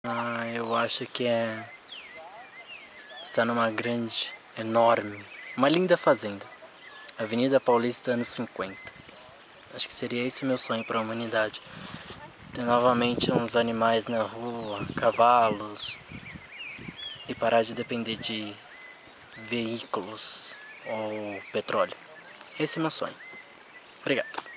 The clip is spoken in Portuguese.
Eu acho que é estar numa grande, enorme, uma linda fazenda. Avenida Paulista, anos 50. Acho que seria esse o meu sonho para a humanidade. Ter novamente uns animais na rua, cavalos, e parar de depender de veículos ou petróleo. Esse é meu sonho. Obrigado.